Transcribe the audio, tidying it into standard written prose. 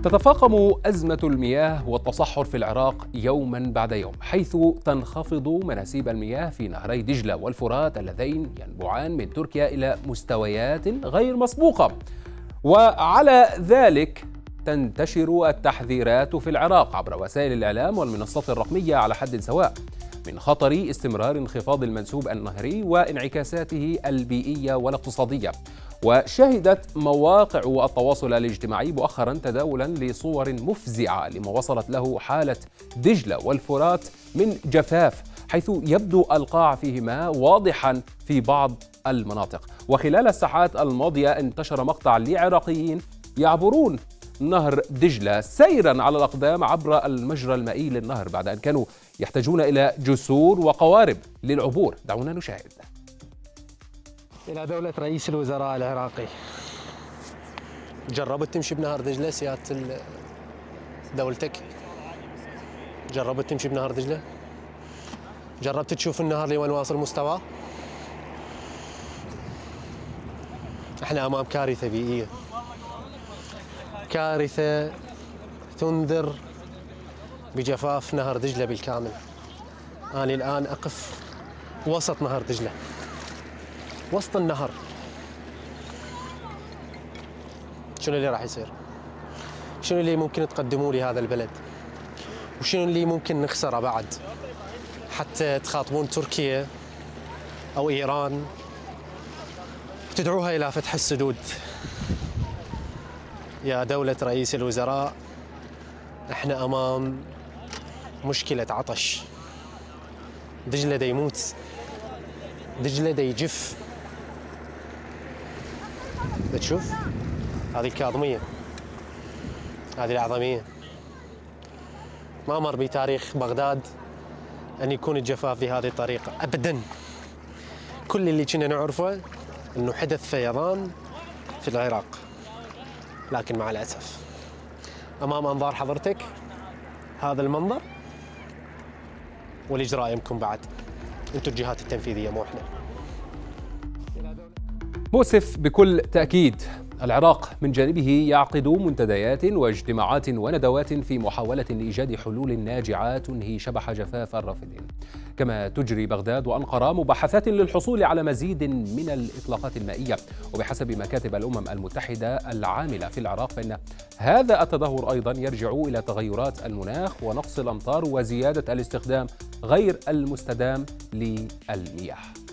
تتفاقم أزمة المياه والتصحر في العراق يوما بعد يوم، حيث تنخفض مناسيب المياه في نهري دجلة والفرات اللذين ينبعان من تركيا إلى مستويات غير مسبوقة. وعلى ذلك تنتشر التحذيرات في العراق عبر وسائل الإعلام والمنصات الرقمية على حد سواء من خطر استمرار انخفاض المنسوب النهري وانعكاساته البيئية والاقتصادية. وشهدت مواقع التواصل الاجتماعي مؤخرا تداولا لصور مفزعة لما وصلت له حالة دجلة والفرات من جفاف، حيث يبدو القاع فيهما واضحا في بعض المناطق. وخلال الساعات الماضية انتشر مقطع لعراقيين يعبرون نهر دجلة سيرا على الأقدام عبر المجرى المائي للنهر بعد أن كانوا يحتاجون إلى جسور وقوارب للعبور. دعونا نشاهد. إلى دولة رئيس الوزراء العراقي: جربت تمشي بنهر دجلة سيادة دولتك؟ جربت تمشي بنهر دجلة؟ جربت تشوف النهر لوين واصل مستواه؟ احنا امام كارثة بيئية، كارثة تنذر بجفاف نهر دجلة بالكامل. أنا الآن أقف وسط نهر دجلة، وسط النهر. شنو اللي راح يصير؟ شنو اللي ممكن تقدموه لهذا البلد؟ وشنو اللي ممكن نخسره بعد حتى تخاطبون تركيا أو إيران تدعوها إلى فتح السدود؟ يا دولة رئيس الوزراء، احنا أمام مشكلة عطش. دجلة دا يموت، دجلة دا يجف. تشوف هذه الكاظمية، هذه الأعظمية. ما مر بتاريخ بغداد أن يكون الجفاف بهذه الطريقة أبدا. كل اللي كنا نعرفه أنه حدث فيضان في العراق، لكن مع الأسف أمام أنظار حضرتك هذا المنظر. والإجراء يمكن بعد أنتم الجهات التنفيذية مو إحنا. مؤسف بكل تأكيد. العراق من جانبه يعقد منتديات واجتماعات وندوات في محاولة لإيجاد حلول ناجعة تنهي شبح جفاف الرافدين، كما تجري بغداد وأنقرة مباحثات للحصول على مزيد من الإطلاقات المائية. وبحسب مكاتب الأمم المتحدة العاملة في العراق فإن هذا التدهور أيضا يرجع إلى تغيرات المناخ ونقص الأمطار وزيادة الاستخدام غير المستدام للمياه.